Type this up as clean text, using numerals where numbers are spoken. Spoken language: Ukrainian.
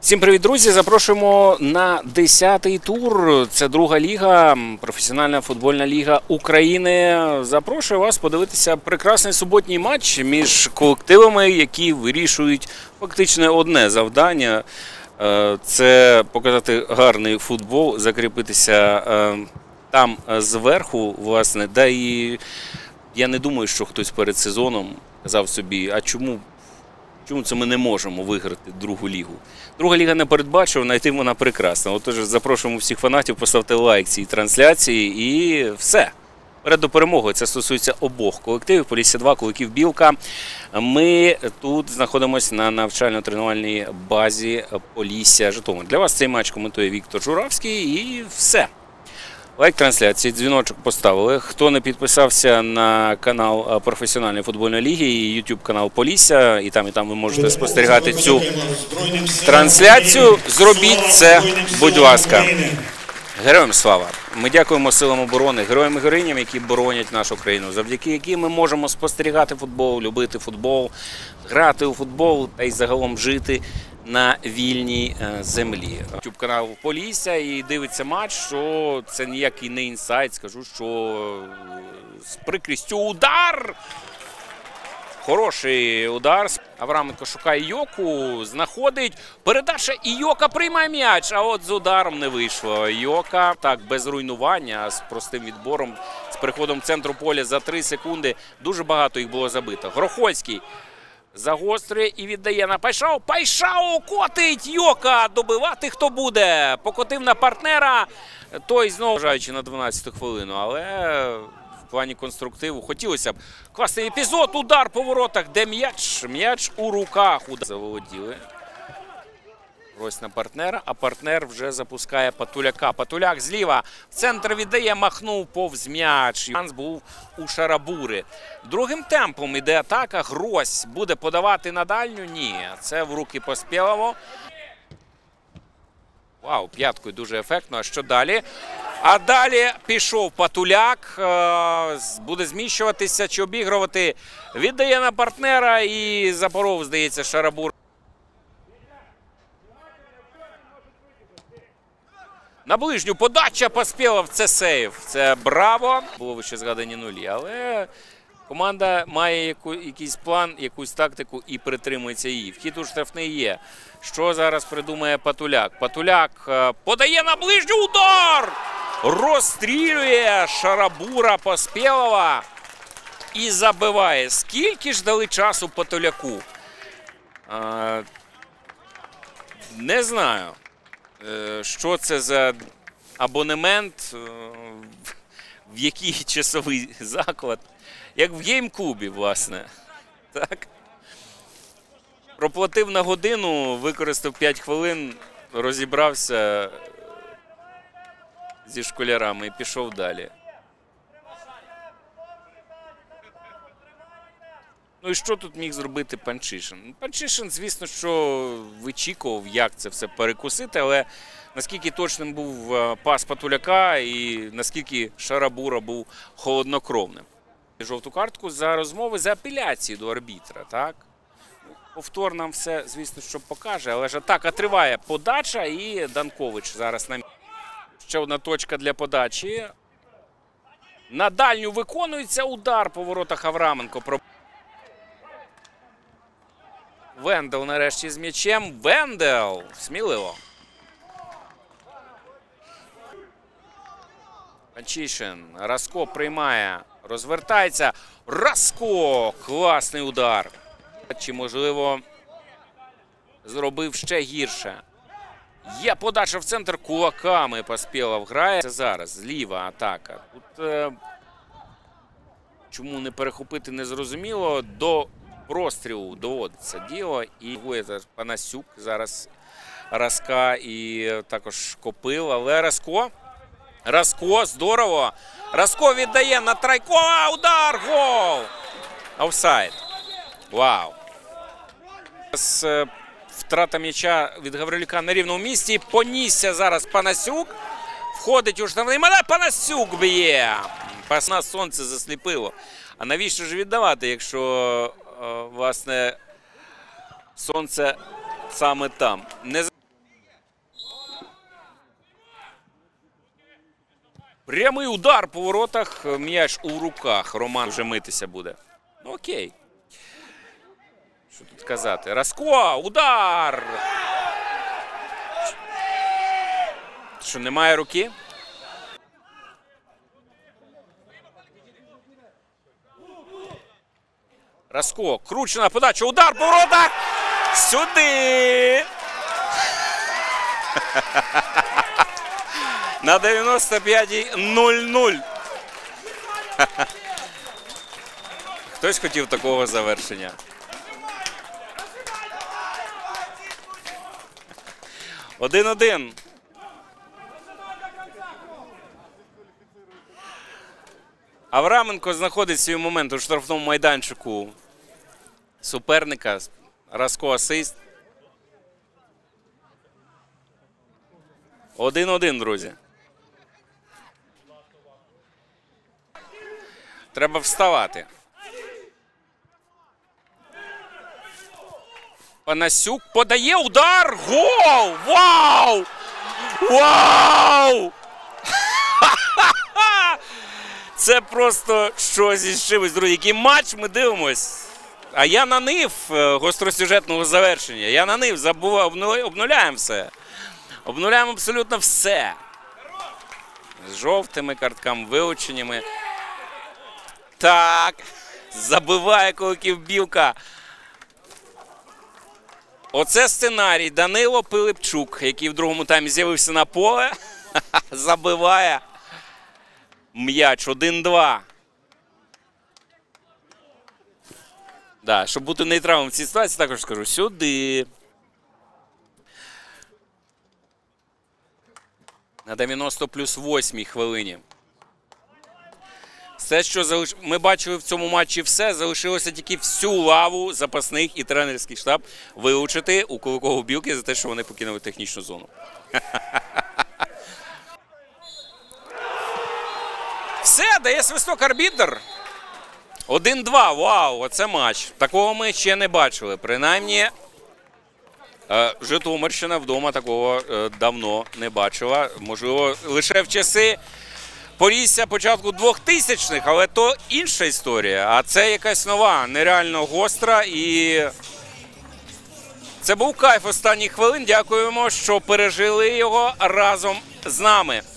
Всім привіт, друзі! Запрошуємо на 10-й тур. Це друга ліга, професіональна футбольна ліга України. Запрошую вас подивитися прекрасний суботній матч між колективами, які вирішують фактично одне завдання. Це показати гарний футбол, закріпитися там зверху, власне. Да і я не думаю, що хтось перед сезоном казав собі, а чому це ми не можемо виграти другу лігу? Друга ліга не передбачувана, і тим вона прекрасна. Отож, запрошуємо всіх фанатів поставити лайк цій трансляції і все. Вперед до перемоги. Це стосується обох колективів. Полісся-2, колектив Білка. Ми тут знаходимося на навчально-тренувальній базі Полісся-Житомир. Для вас цей матч коментує Віктор Журавський і все. Лайк трансляції, дзвіночок поставили. Хто не підписався на канал професіональної футбольної ліги і YouTube канал Полісся, і там ви можете спостерігати цю трансляцію, зробіть це, будь ласка. Героям слава! Ми дякуємо силам оборони, героям і героїням, які боронять нашу країну, завдяки яким ми можемо спостерігати футбол, любити футбол, грати у футбол та й загалом жити на вільній землі. YouTube канал Полісся і дивиться матч, що це ніякий не інсайт, скажу, що з прикрістю удар! Хороший удар. Авраменко шукає Йоку, знаходить. Передача і Йока приймає м'яч, а от з ударом не вийшло. Йока так без руйнування, з простим відбором, з переходом в центру поля за 3 секунди. Дуже багато їх було забито. Грохольський загострює і віддає на Пайшау. Пайшау котить Йока. Добивати хто буде. Покотив на партнера. Той знову вважаючи на 12-ту хвилину, але в плані конструктиву хотілося б. Класний епізод, удар по воротах, де м'яч. М'яч у руках. Заволоділи. Ось на партнера, а партнер вже запускає Патуляка. Патуляк зліва в центр віддає, махнув повз м'яч. Шанс був у Шарабури. Другим темпом іде атака. Грось буде подавати на дальню? Ні, це в руки Поспєлово. Вау, п'яткою дуже ефектно. А що далі? А далі пішов Патуляк. Буде зміщуватися чи обігрувати. Віддає на партнера і запоров, здається, Шарабур. На ближню подача Поспєлов, це сейв, це браво. Було вище згадані нулі, але команда має якийсь план, якусь тактику і притримується її. Вхід у штрафний є. Що зараз придумає Патуляк? Патуляк подає на ближню, удар! Розстрілює Шарабура Поспєлова і забиває. Скільки ж дали часу Патуляку? Не знаю. Що це за абонемент, в який часовий заклад, як в гейм-клубі, власне. Так. Проплатив на годину, використав 5 хвилин, розібрався зі школярами і пішов далі. Ну і що тут міг зробити Панчишин? Панчишин, звісно, що вичікував, як це все перекусити, але наскільки точним був пас Патуляка і наскільки Шарабура був холоднокровним. Жовту картку за розмови, за апеляції до арбітра, так? Повтор нам все, звісно, що покаже, але ж атака триває. Подача і Данкович зараз на місці. Ще одна точка для подачі. На дальню виконується удар по воротах Авраменко. Вендел нарешті з м'ячем. Вендел! Сміливо. Панчишин. Раско приймає. Розвертається. Раско! Класний удар. Чи, можливо, зробив ще гірше. Є подача в центр кулаками. Поспєлов грає. Це зараз. Зліва атака. Тут чому не перехопити, незрозуміло. До прострілу доводиться діло. І Панасюк зараз Раска і також Копил. Але Раско, здорово. Раско віддає на Трайкова. Удар, гол! Офсайд. Вау. Втрата м'яча від Гаврилюка на рівному місці. Понісся зараз Панасюк. Входить у штрафний майданчик. Панасюк б'є. Пасна сонце засліпило. А навіщо ж віддавати, якщо, власне, сонце саме там? Прямий удар по воротах, м'яч у руках. Роман вже митися буде. Ну окей. Що тут казати? Раско! Удар! Що, немає руки? Раско, кручена подача, удар по воротах! Сюди! На 95-й 0-0. Хтось хотів такого завершення. Один-один. Авраменко знаходить свій момент у штрафному майданчику суперника. Раско асист. 1-1, друзі. Треба вставати. Панасюк подає удар. Гол! Вау! Вау! Це просто щось із чимось, друзі. Який матч ми дивимось. А я на нив гостросюжетного завершення. Я на нив забував. Обнуляємо все. Обнуляємо абсолютно все. З жовтими картками, вилученнями. Так. Забиває Куликів Білка. Оце сценарій. Данило Пилипчук, який в другому таймі з'явився на поле. Забиває м'яч. 1-2. Да, щоб бути нейтралом в цій ситуації, також скажу. Сюди. На 90+8 хвилині. Все, що ми бачили в цьому матчі, все. Залишилося тільки всю лаву запасних і тренерський штаб вилучити у Куликову Білки за те, що вони покинули технічну зону. Все, дає свисток арбітр. 1-2. Вау, оце матч. Такого ми ще не бачили. Принаймні, Житомирщина вдома такого давно не бачила. Можливо, лише в часи Полісся початку 2000-х, але то інша історія. А це якась нова, нереально гостра. І це був кайф останніх хвилин. Дякуємо, що пережили його разом з нами.